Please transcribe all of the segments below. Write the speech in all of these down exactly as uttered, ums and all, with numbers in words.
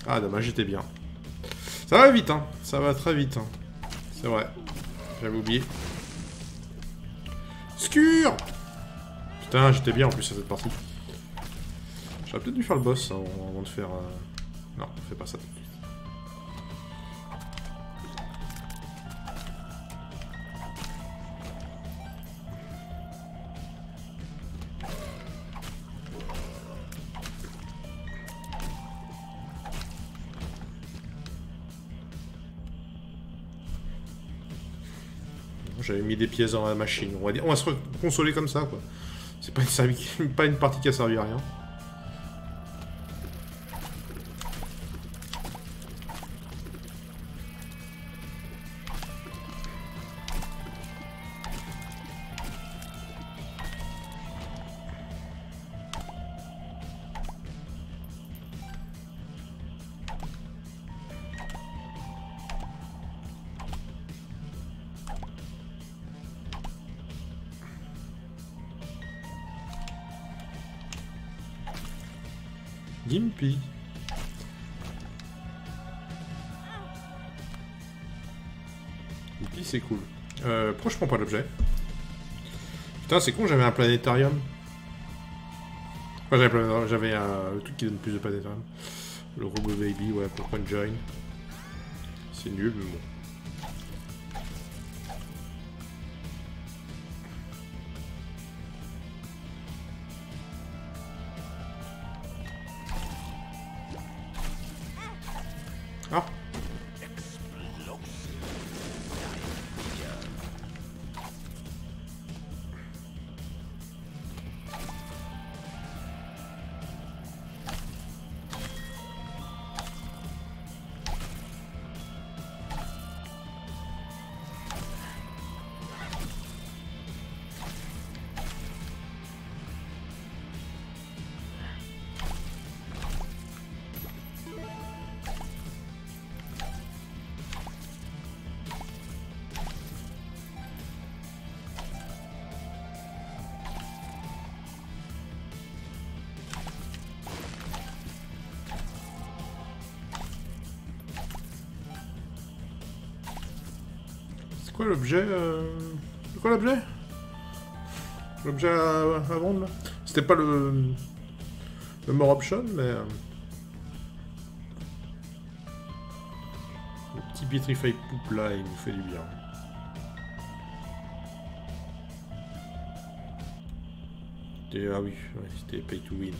Ah, dommage, j'étais bien. Ça va vite, hein. Ça va très vite, hein. C'est vrai. J'avais oublié. Scure! Putain, j'étais bien en plus à cette partie. J'aurais peut-être dû faire le boss hein, avant de faire... Euh... Non, fais pas ça tout de suite. J'avais mis des pièces dans la machine. On va, dire... On va se consoler comme ça, quoi. C'est pas, une... pas une partie qui a servi à rien. Gimpy. Gimpy, c'est cool. Euh, pourquoi je prends pas l'objet? Putain, c'est con, j'avais un planétarium. Enfin, j'avais un... le truc qui donne plus de planétarium. Le Robo Baby, ouais, pour prendre join. C'est nul, mais bon. Ah. C'est quoi l'objet euh... C'est quoi l'objet L'objet à... à vendre là? C'était pas le... le more option, mais... Euh... Le petit Petrify Poupe là, il nous fait du bien. C'était... Ah oui, ouais, c'était Pay to Win.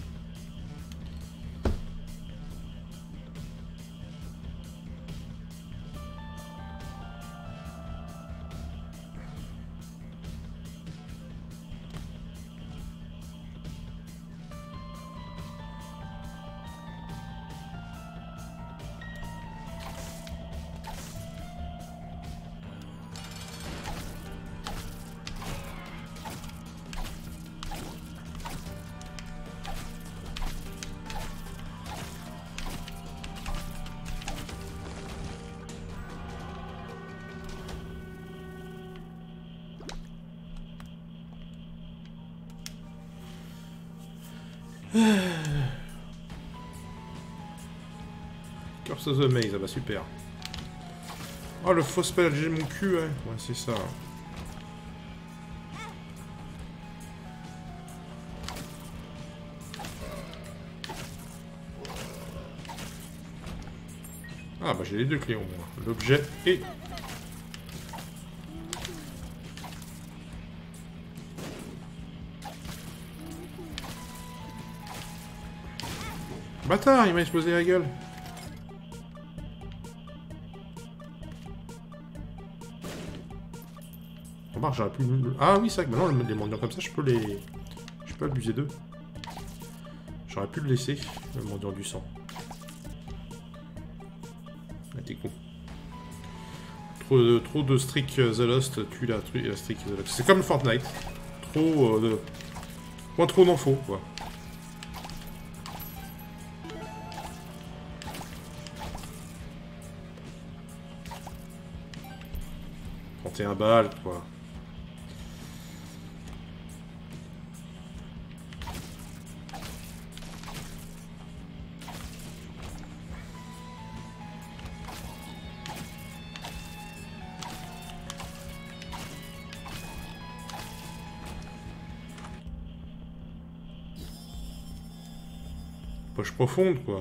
Curse of the Maze, ah bah super. Oh le faux spell, j'ai mon cul, ouais. Ouais, c'est ça. Ah bah j'ai les deux clés au moins. L'objet et... Bâtard, il m'a explosé la gueule. Remarque, j'aurais pu... Ah oui, c'est vrai que maintenant, les mendiants comme ça, je peux les... Je peux abuser d'eux. J'aurais pu le laisser, le mendiant du sang. Ah, t'es con. Trop de, trop de Streak the Lost tue la, la Streak the Lost. C'est comme Fortnite. Trop euh, de... Moins trop d'infos, quoi. trente et un balles, quoi. poche profonde, quoi.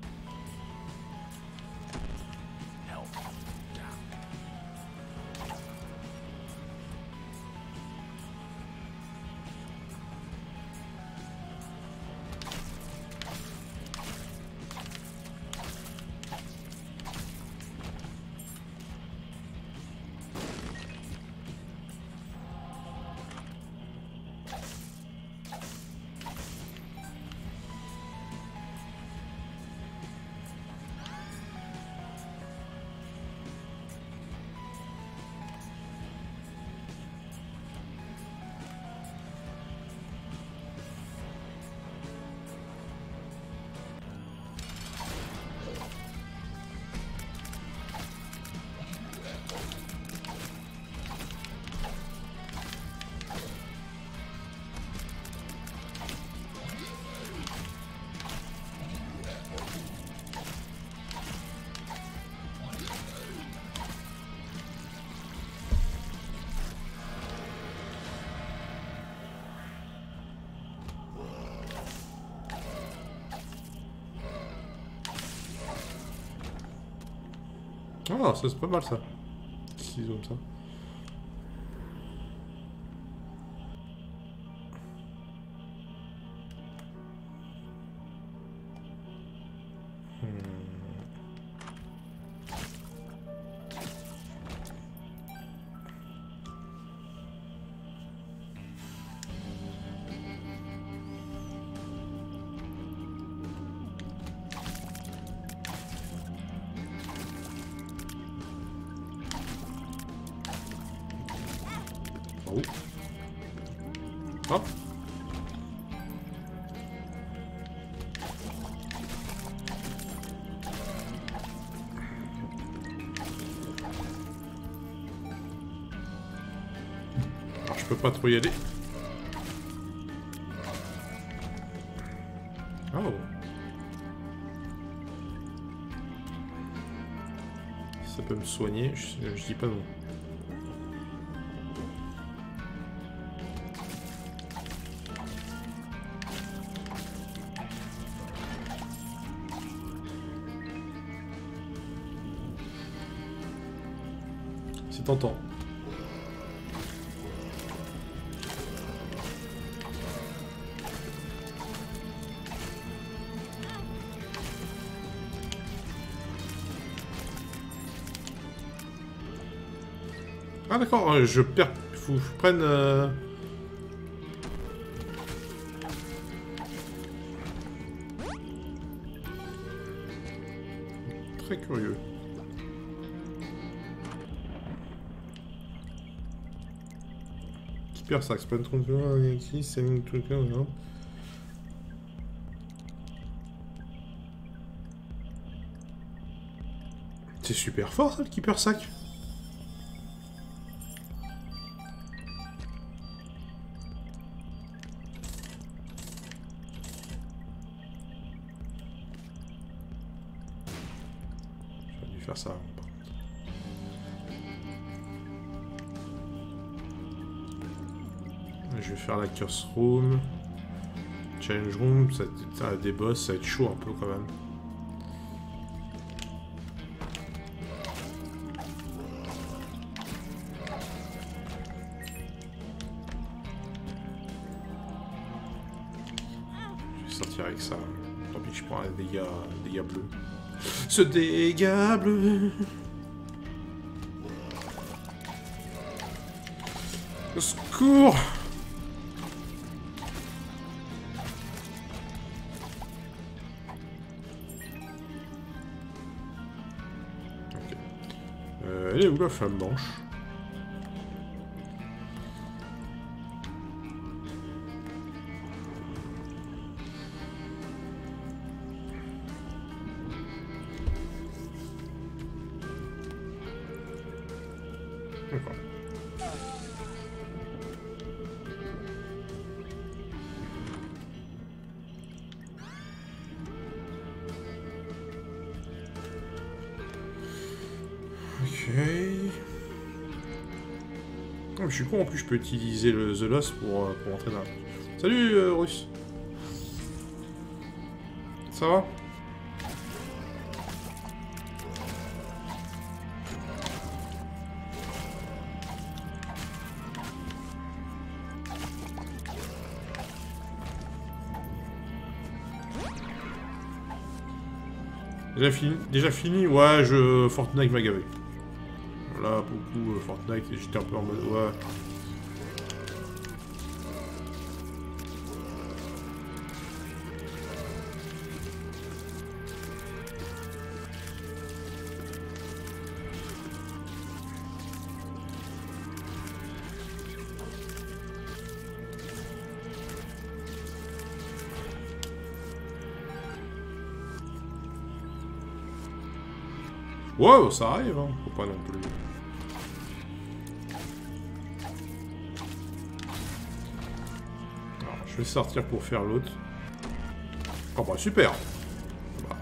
Ah, ça c'est pas mal ça. Six comme ça. Oh. Ah. Alors, je peux pas trop y aller. Oh. Ça peut me soigner, je, je dis pas non. C'est tentant. Ah d'accord, je perds... Faut que je prenne... Euh... Très curieux. Qui perd ça? Explain trente ici, c'est une truc là, non? C'est super fort ça, le Keeper Sac. J'aurais dû faire ça. Je vais faire la Curse Room. Challenge Room, ça, ça, des boss, ça va être chaud un peu quand même. Je vais sortir avec ça. Tant pis que je prends un dégât, un dégât bleu. Ce dégât bleu. Au secours. Ok. Euh, elle est où la femme blanche? D'accord. Ok. Oh, je suis con, en plus je peux utiliser le The Lost pour, pour entrer dans... Salut euh, Russe. Ça va? Déjà fini? Déjà fini? Ouais, je... Fortnite m'a gavé. Là, beaucoup euh, Fortnite, et j'étais un peu en mode... Ouais... Ouais, ça arrive, hein. Faut pas non plus... Alors, je vais sortir pour faire l'autre. Oh bah super. Bah.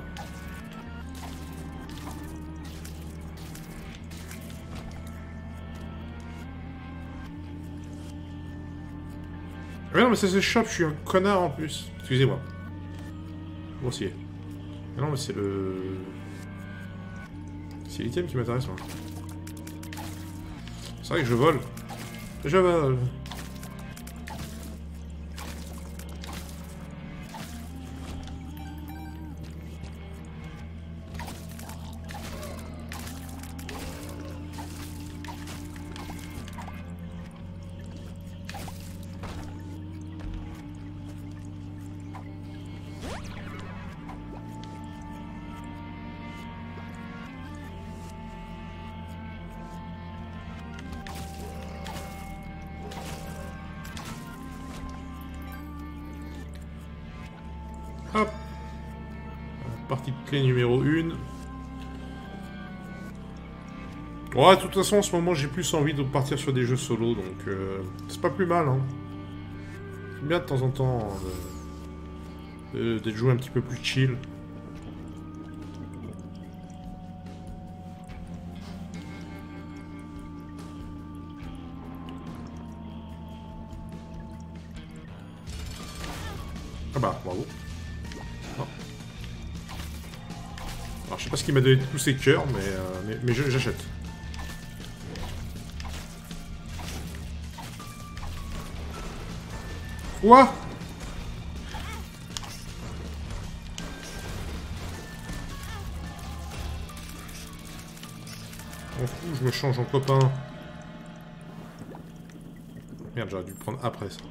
Mais non, mais ça s'échappe, je suis un connard en plus. Excusez-moi. Grossier. Mais non, mais c'est le... C'est l'item qui m'intéresse, moi. C'est vrai que je vole. Je vole. Hop. Partie de clé numéro un. Ouais, de toute façon, en ce moment, j'ai plus envie de partir sur des jeux solo, donc euh, c'est pas plus mal, hein. C'est bien de temps en temps de, de, de jouer un petit peu plus chill. Ah bah, bravo. Oh. Alors, je sais pas ce qui m'a donné tous ces cœurs, mais, euh, mais, mais j'achète. Quoi? On fout, je me change en copain. Merde, j'aurais dû le prendre après ça.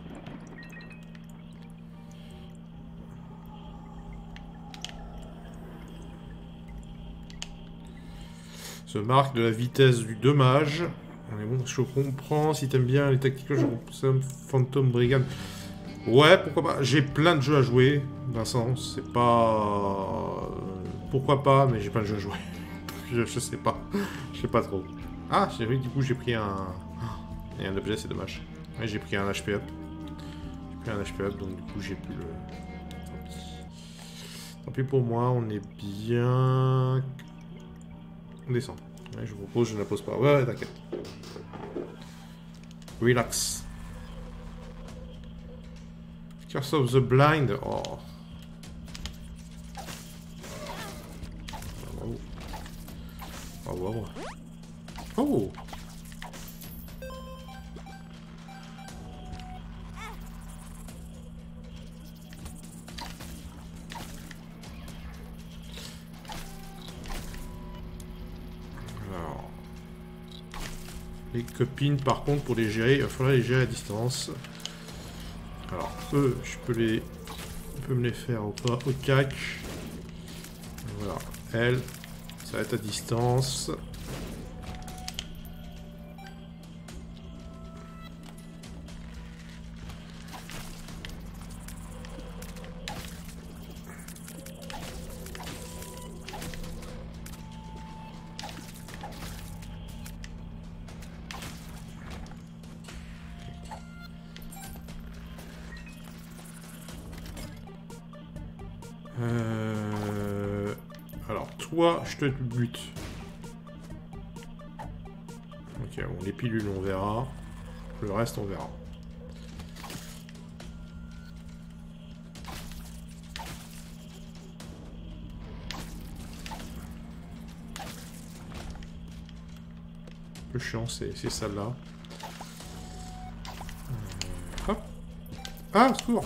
Se marque de la vitesse du dommage. Mais bon, je comprends, si t'aimes bien les tactiques, je comprends Phantom Brigade. Ouais, pourquoi pas. J'ai plein de jeux à jouer, Vincent. C'est pas... Pourquoi pas, mais j'ai pas de jeux à jouer. je, je sais pas. Je sais pas trop. Ah, j'ai vu, du coup, j'ai pris un... Et un objet, c'est dommage. Ouais, j'ai pris un H P up. J'ai pris un H P up, donc du coup, j'ai plus le... Tant pis. Tant pis pour moi, on est bien... On descend. Ouais, je vous propose, je ne la pose pas. Ouais, ouais, t'inquiète. Relax. Curse of the Blind. Oh. Oh. Oh, wow. Oh. Alors. Les copines, par contre, pour les gérer, il va falloir les gérer à distance. Alors, eux, je peux les... On peut me les faire au, au cac. Voilà. Elle, ça va être à distance. Euh... Alors, toi, je te bute. Ok, bon, les pilules, on verra. Le reste, on verra. peu chiant, c'est celle-là. Euh, hop. Ah, secours.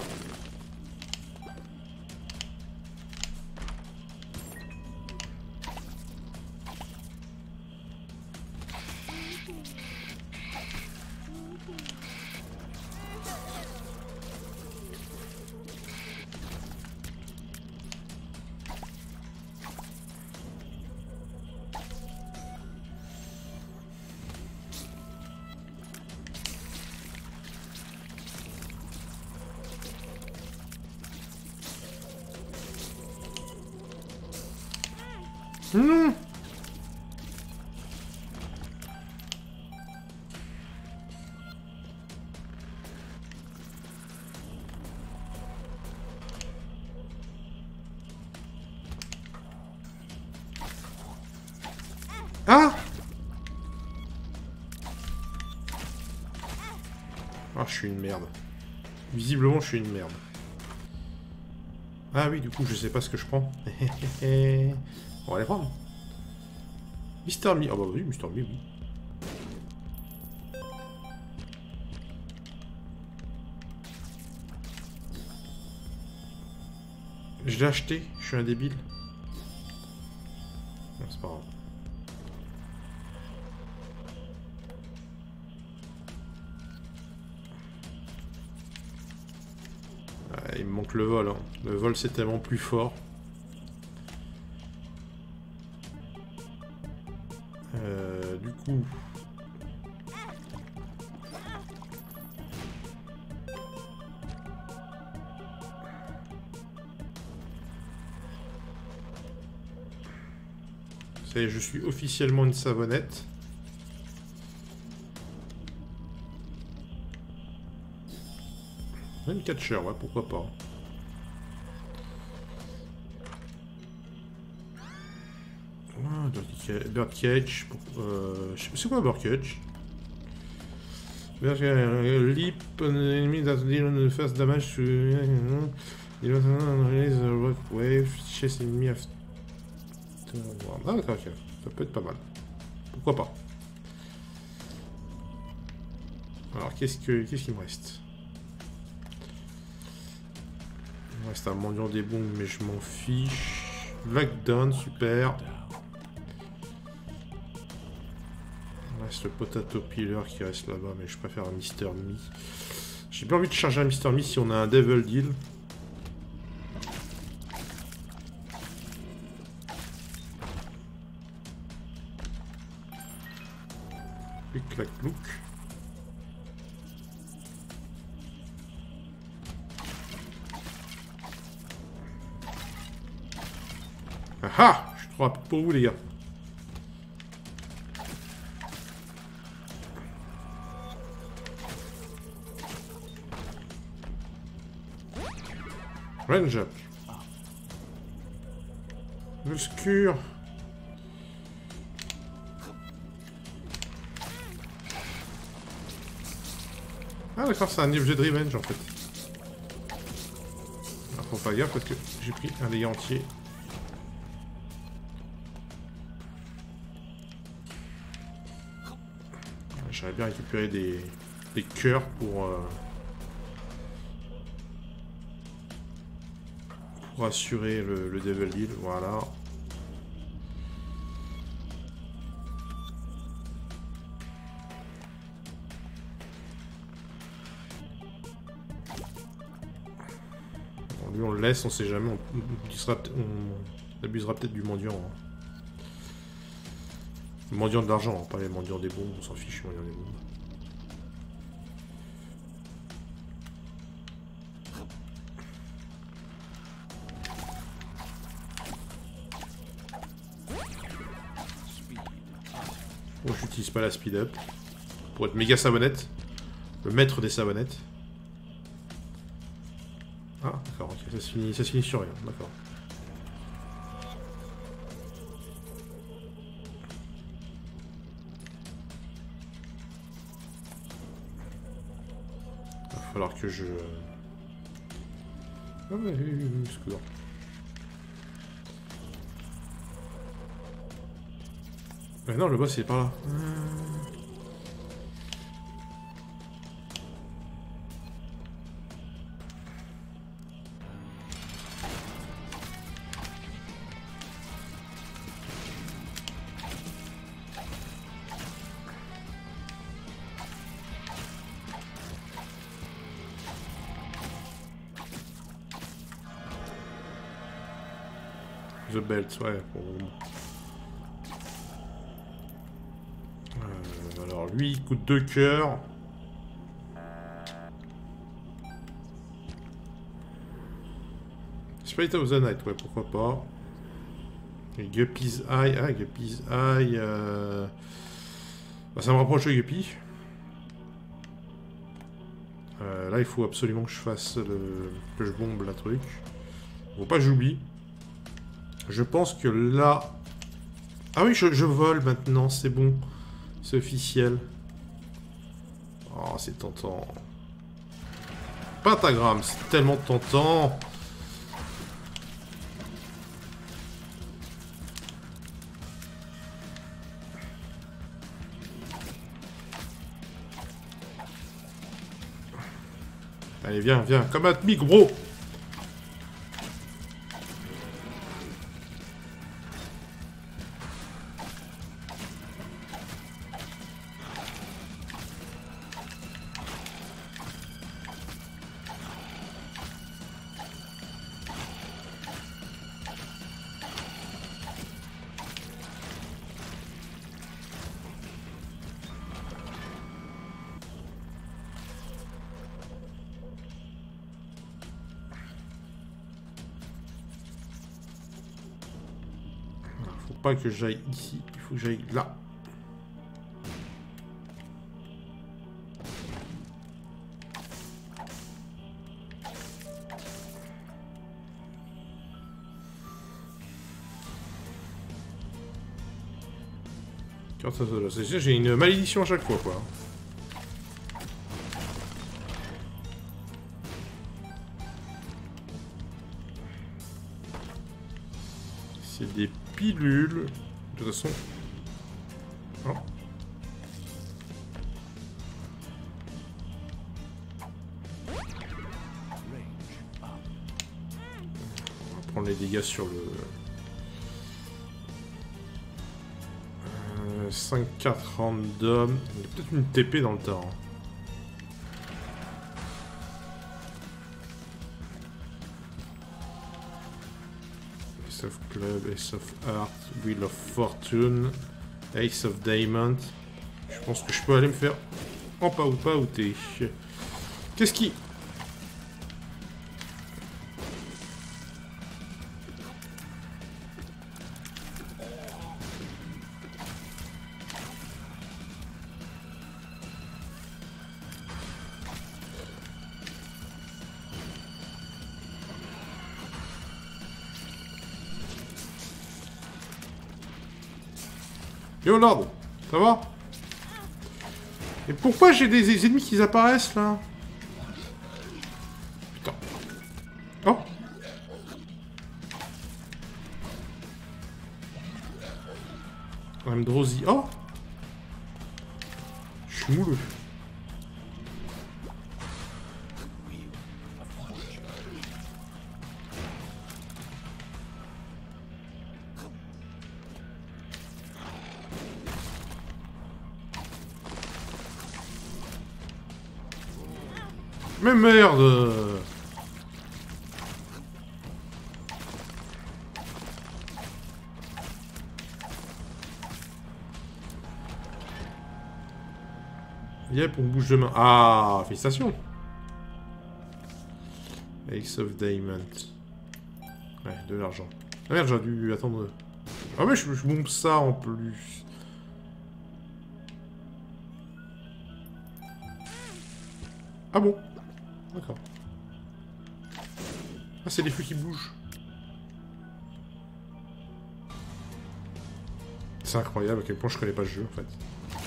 Non. Ah. Ah, je suis une merde. Visiblement, je suis une merde. Ah oui, du coup, je sais pas ce que je prends. On va les prendre. Mister Me. Ah bah oui, Mister Me, oui. Je l'ai acheté, je suis un débile. Non, c'est pas grave. Ah, il me manque le vol. Hein. Le vol, c'est tellement plus fort. Euh, du coup... Ça y est, je suis officiellement une savonnette. Même catcher, ouais, pourquoi pas. Ah, Bird Cage. Euh, c'est quoi Bird Cage? Leap on an enemy that deal the first damage to... Il va release the rock wave, chase enemy after... Ah d'accord, ok. Ça peut être pas mal. Pourquoi pas. Alors, qu'est-ce que qu'est-ce qu'il me reste? Il me reste un mendiant des bombes, mais je m'en fiche. Lockdown, super. Il reste le potato peeler qui reste là-bas, mais je préfère un Mister Me. J'ai pas envie de charger un Mister Me si on a un Devil Deal. Clic, clac, clouc. Ah ah! Je suis trop rapide pour vous, les gars. Range up. Obscur. Ah d'accord, c'est un objet de revenge en fait. Alors faut pas gaffe parce que j'ai pris un dégât entier. J'aurais bien récupéré des, des cœurs pour, euh, pour assurer le, le Devil Deal, voilà. Bon, lui on le laisse, on sait jamais, on, on, on abusera peut-être du mendiant. Hein. Le mendiant de l'argent, hein, pas les mendiants des bombes, on s'en fiche, les mendiants des bombes. Bon, j'utilise pas la speed up pour être méga savonnette, le maître des savonnettes. Ah, d'accord, ok, ça se finit, ça se finit sur rien, d'accord. Il va falloir que je... Ah ouais, oui, oui, oui, secours. Mais non, le boss il est par là. the belt, ouais. Bon. Euh, alors lui, il coûte deux cœurs. Spirit of the Night, ouais, pourquoi pas. Et Guppy's Eye, ah, Guppy's Eye... Euh... Bah, ça me rapproche de Guppy. Euh, là, il faut absolument que je fasse le... que je bombe la truc. Faut pas que j'oublie. Je pense que là... Ah oui, je, je vole maintenant, c'est bon. C'est officiel. Oh, c'est tentant. Pentagramme, c'est tellement tentant. Allez, viens, viens, comme un mic, gros. Pas que j'aille ici, il faut que j'aille là. J'ai une malédiction à chaque fois, quoi. C'est des pilules. De toute façon... Oh. On va prendre les dégâts sur le... Euh, cinq quatre random. Il y a peut-être une T P dans le tas. Hein. Ace of Club, Ace of Heart, Wheel of Fortune, Ace of Diamond. Je pense que je peux aller me faire en pas ou pas outer. Qu'est-ce qui... Yo Lord, ça va? Et pourquoi j'ai des, des ennemis qui apparaissent là? Putain. Oh. Amdrosi. Oh. Je suis mouleux. Mais merde! Yep, on bouge de main. Ah, félicitations! Ace of Diamond. Ouais, de l'argent. Ah merde, j'aurais dû attendre. Ah mais je, je bombe ça en plus. Ah bon? D'accord. Ah, c'est les feux qui bougent. C'est incroyable à quel point je connais pas le jeu en fait.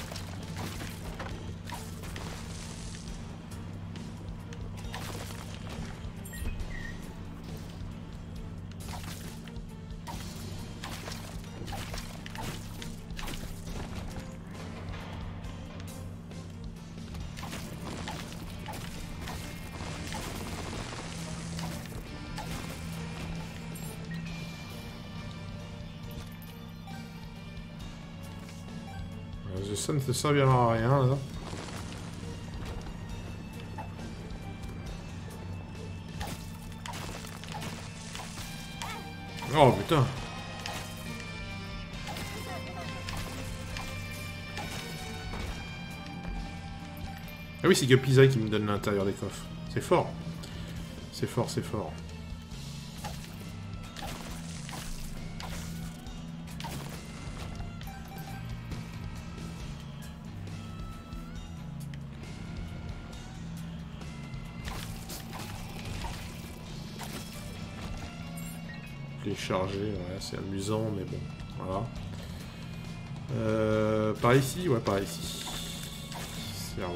Ça ne te servira à rien là. Oh putain. Ah oui, c'est Guppy qui me donne l'intérieur des coffres. C'est fort. C'est fort, c'est fort. Les charger, ouais, c'est amusant, mais bon, voilà. Euh, par ici, ouais, par ici. Cerveau.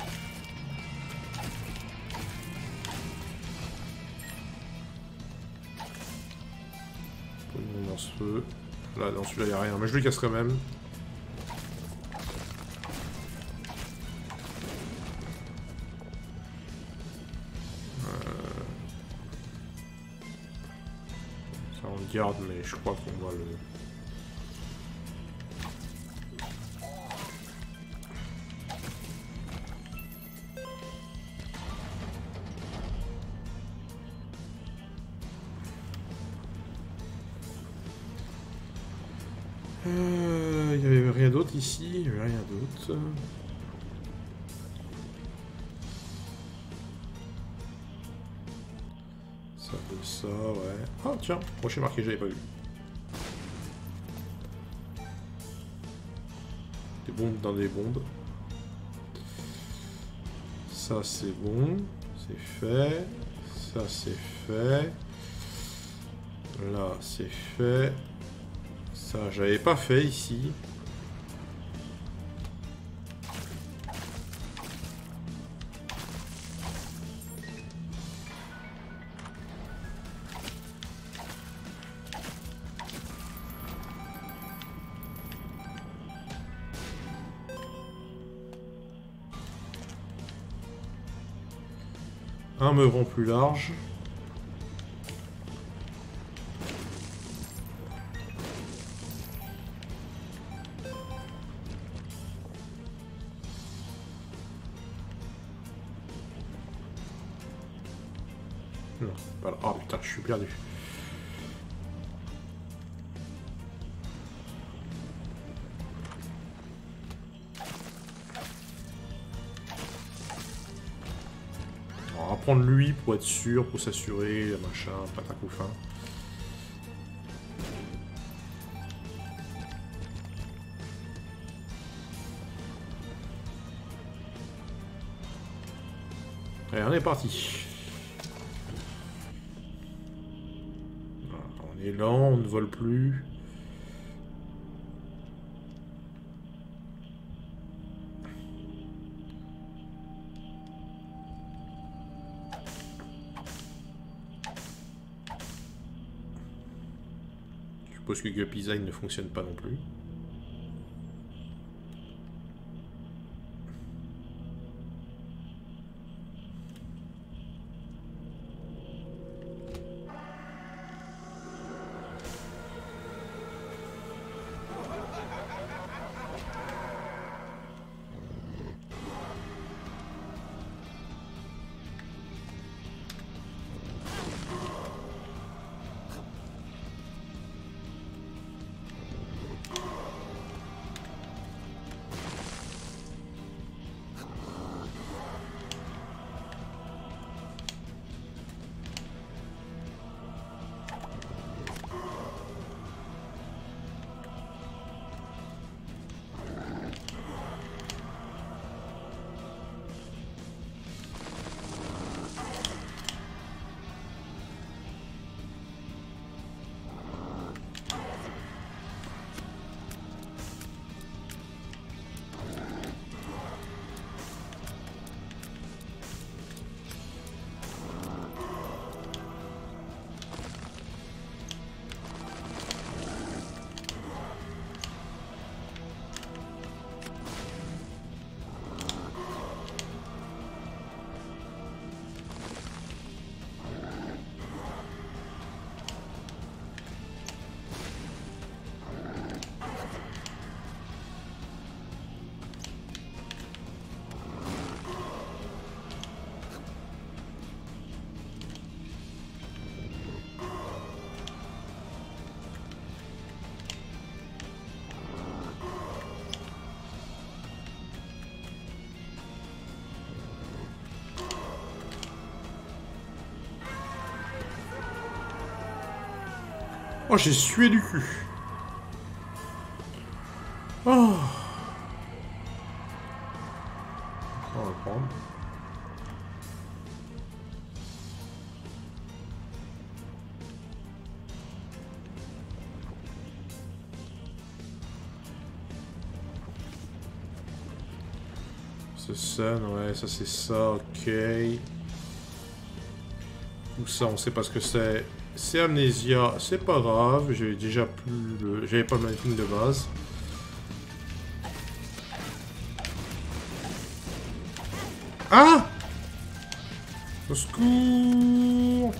Pognon dans ce feu. Là, dans celui-là, il n'y a rien, mais je le casse quand même. Garde, mais je crois qu'on va le... Euh, il n'y avait rien d'autre ici, il n'y avait rien d'autre. Ça vaut ça, ouais. Ah tiens, prochain marqué, j'avais pas vu. Des bombes dans des bombes. Ça c'est bon, c'est fait. Ça c'est fait. Là c'est fait. Ça j'avais pas fait ici. Un meuron plus large. Non, voilà. Oh putain, je suis perdu. On va prendre lui pour être sûr, pour s'assurer, machin, patin coup fin. Allez, on est parti. Voilà, on est lent, on ne vole plus. Je suppose que Guppy ne fonctionne pas non plus. Oh, j'ai sué du cul. Oh. On va le prendre. Ce sun, ouais, ça c'est ça, ok. Ou ça, on sait pas ce que c'est. C'est Amnésia, c'est pas grave, j'avais déjà plus le... J'avais pas le mannequin de base. Ah! Au secours!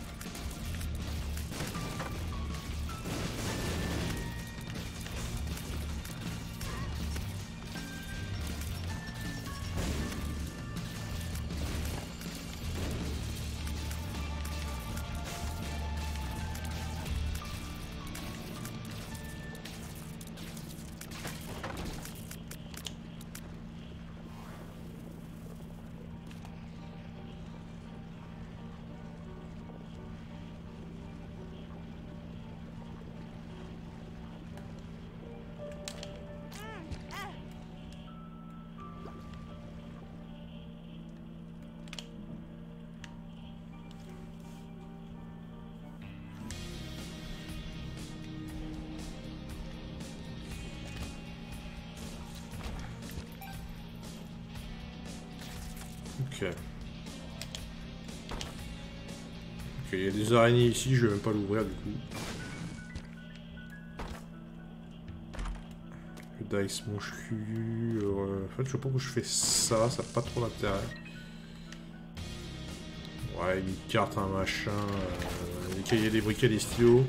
Ok. Ok, il y a des araignées ici, je vais même pas l'ouvrir du coup. Le dice mange cul. Euh, en fait, je sais pas pourquoi je fais ça, ça n'a pas trop d'intérêt. Ouais, une carte, un machin, euh, des cahiers, des briquets, des stylos.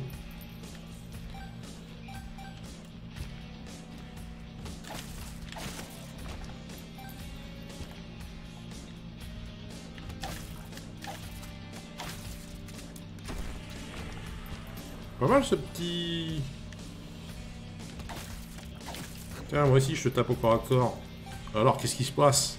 Pas mal ce petit... Tiens, moi aussi je te tape au corps à corps. Alors, qu'est-ce qui se passe?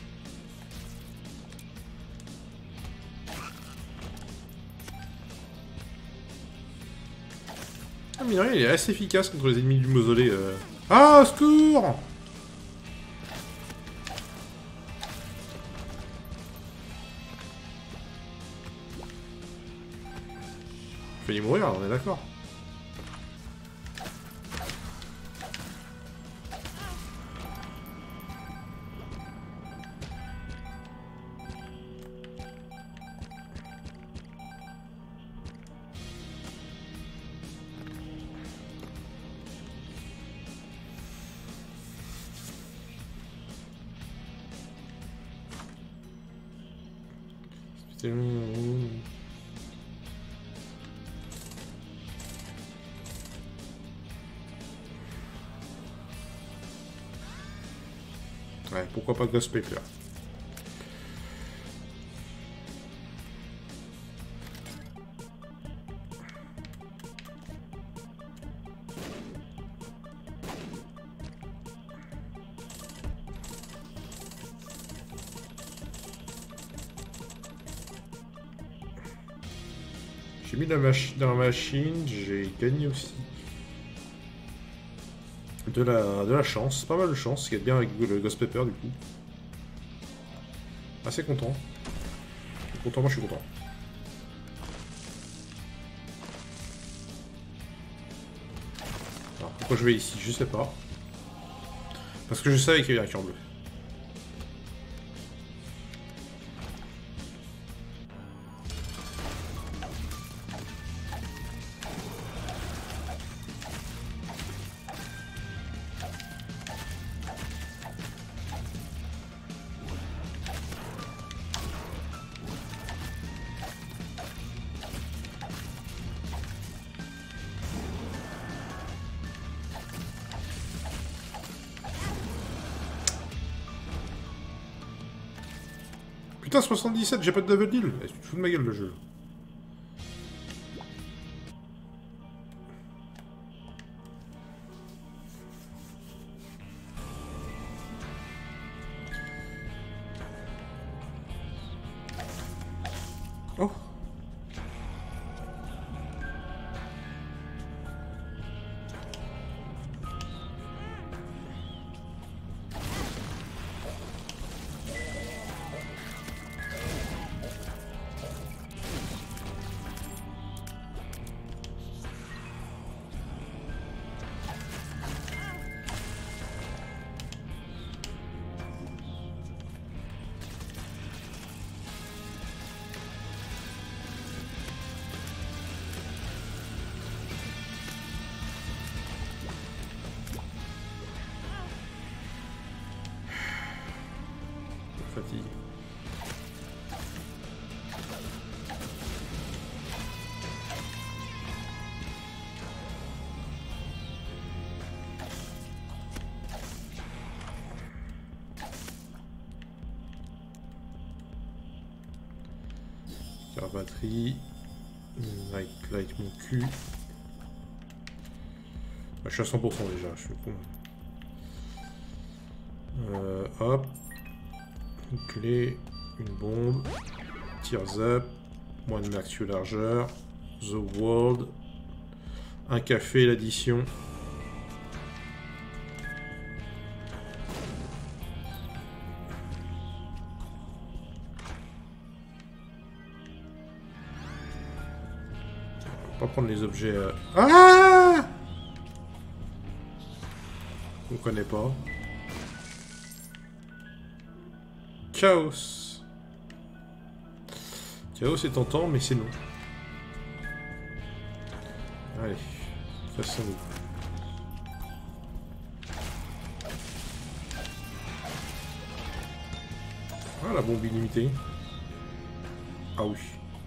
Ah, mine de rien, il est assez efficace contre les ennemis du mausolée. Euh... Ah, au secours! Failli mourir, on est d'accord. C'était long. Ouais, pourquoi pas Ghost Paper? J'ai mis la machine dans la machine, j'ai gagné aussi. De la, de la chance, pas mal de chance, ce qui est bien avec le Ghost Pepper du coup. Assez content. Je suis content, moi je suis content. Alors pourquoi je vais ici, je sais pas. Parce que je savais qu'il y avait un cœur bleu. Putain, soixante-dix-sept, j'ai pas de double deal. Tu te fous de ma gueule le jeu. Oh. fatigue. Car batterie. Like, like mon cul. Bah, je suis à cent pour cent déjà, je suis con. Euh, hop. Une clé. Une bombe. Tears up. Moins de max largeur. The World. Un café, l'addition. On va pas prendre les objets... Euh... Ah! On connaît pas. Chaos. Chaos est tentant, mais c'est non. Allez, façon-nous. Ah, la bombe illimitée. Ah oui.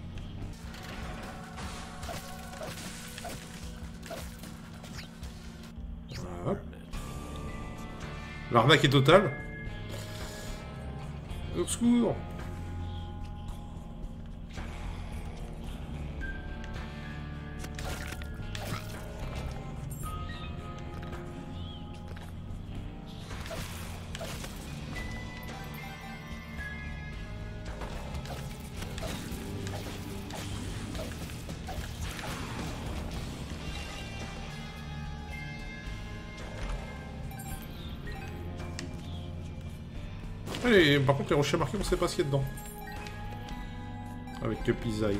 Voilà. L'arnaque est totale. Au secours. Et par contre, les rochers marqués, on sait pas ce qu'il y a dedans. Avec le pisaille.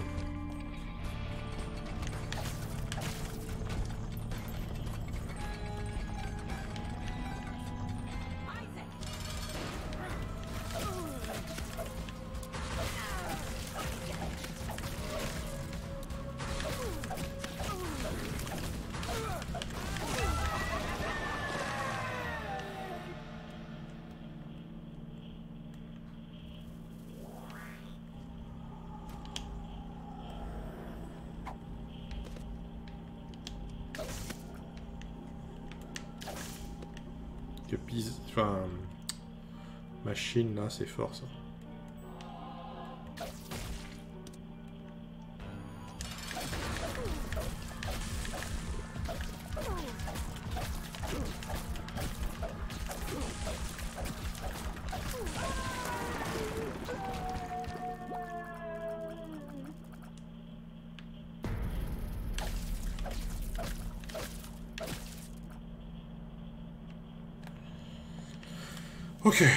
Pise, enfin, machine là, c'est fort ça. Ok.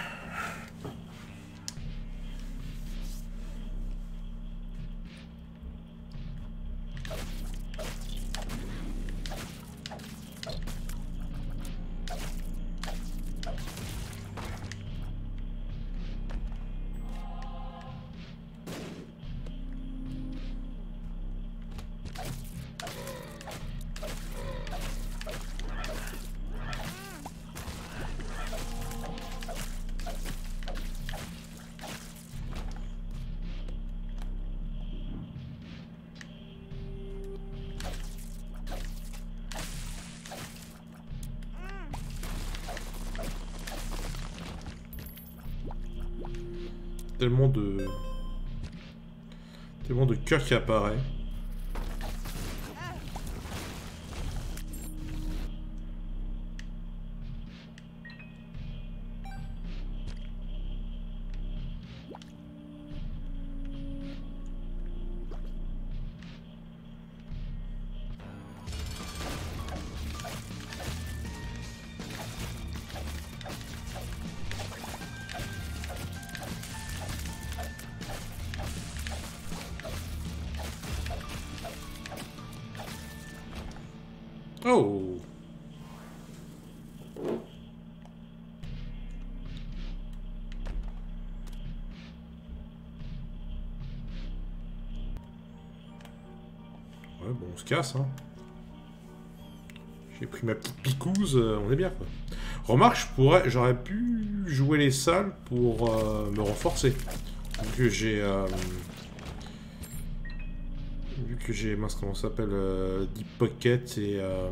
Tellement de... Tellement de cœur qui apparaît. Oh! Ouais, bon, on se casse, hein. J'ai pris ma petite picouse, euh, on est bien, quoi. Remarque, je pourrais, j'aurais pu jouer les salles pour euh, me renforcer. Vu que j'ai... Euh, vu que j'ai... Mince, comment ça s'appelle euh, Deep Pocket et... Euh,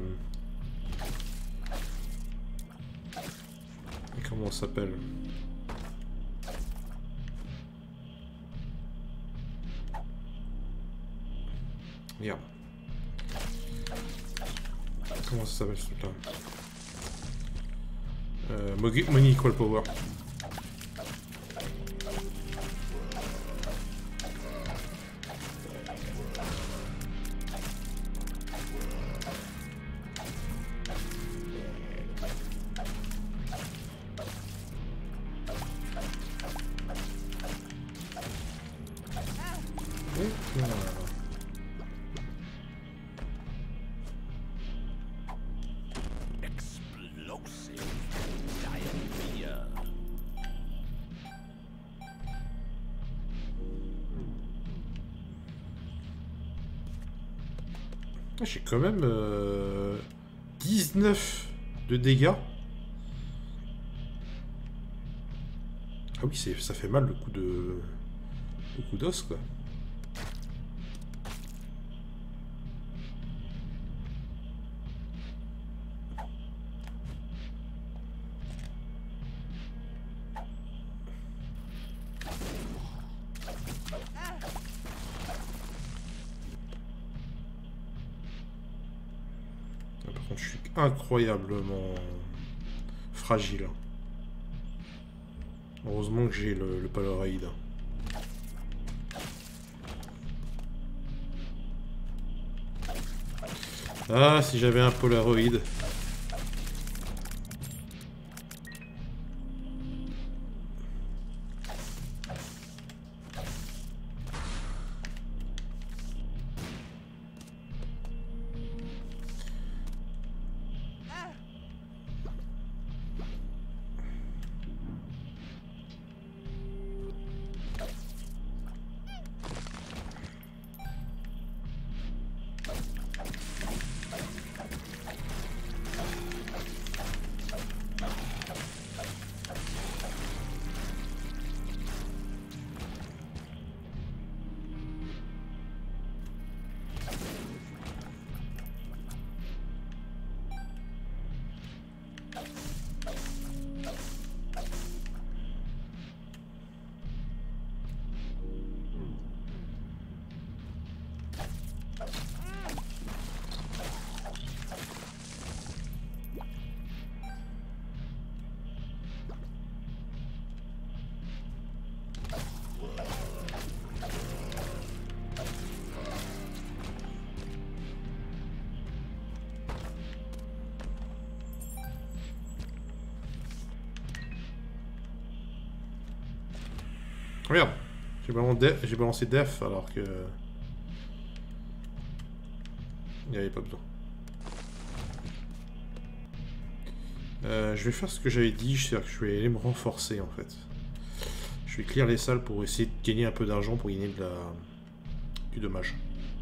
et comment ça s'appelle Merde. Comment ça s'appelle ce truc-là euh, Money Equal Power. J'ai quand même euh, dix-neuf de dégâts. Ah oui, ça fait mal le coup de... le coup d'os, quoi. Incroyablement fragile. Heureusement que j'ai le, le Polaroid. Ah, si j'avais un Polaroid. Regarde, j'ai balancé, balancé def alors que... il n'y avait pas besoin. Euh, je vais faire ce que j'avais dit, c'est-à-dire que je vais aller me renforcer en fait. Je vais clear les salles pour essayer de gagner un peu d'argent pour gagner de la... du dommage.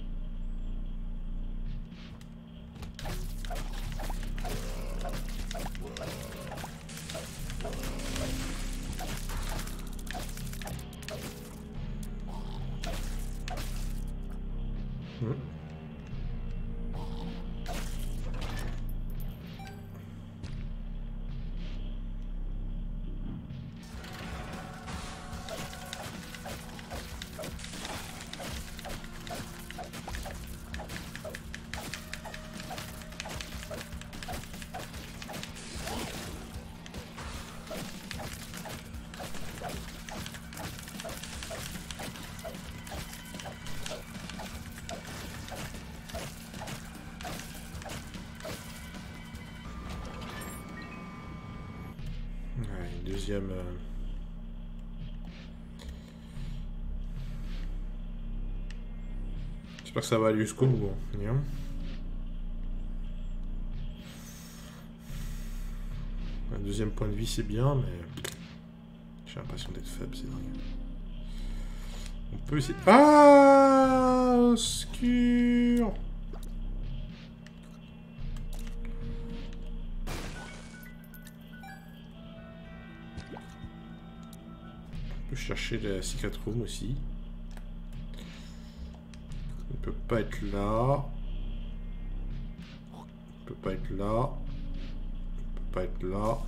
Deuxième... Euh... J'espère que ça va aller jusqu'au bout. Hein. Un deuxième point de vie, c'est bien, mais... j'ai l'impression d'être faible, c'est dingue. On peut essayer... Ah, obscur. On peut chercher la secret room aussi. On ne peut pas être là. On ne peut pas être là. On ne peut pas être là.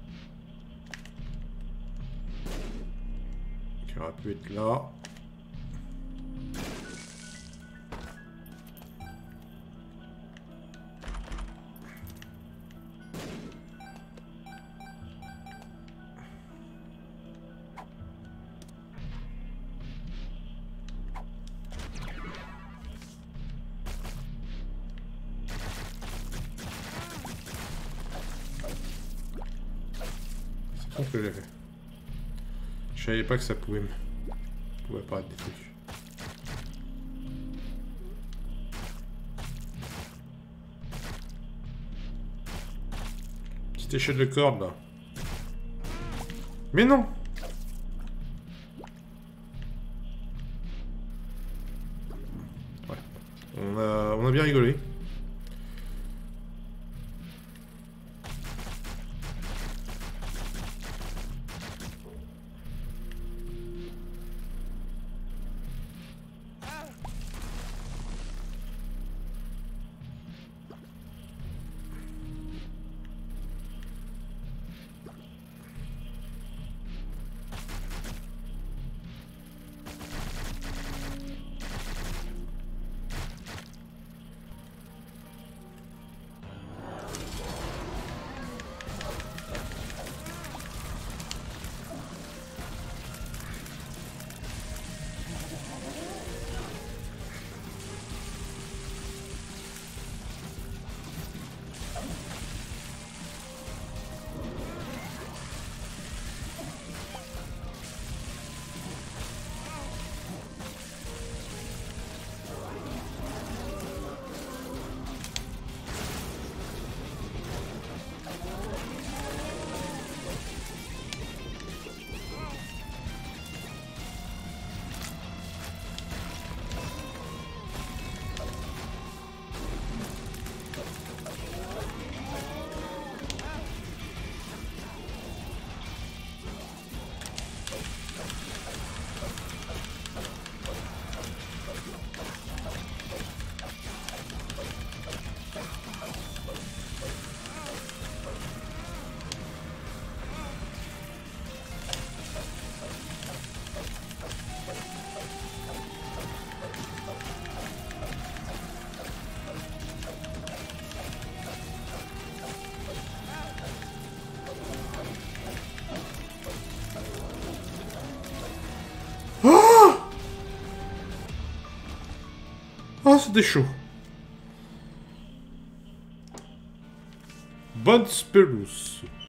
Qui aurait pu être là. C'est ce que j'ai fait. Je savais pas que ça pouvait me... pouvait apparaître des trucs. Petite échelle de corde là. Mais non! Ouais. On a, on a bien rigolé. Ah, c'était chaud. Bonne spelous.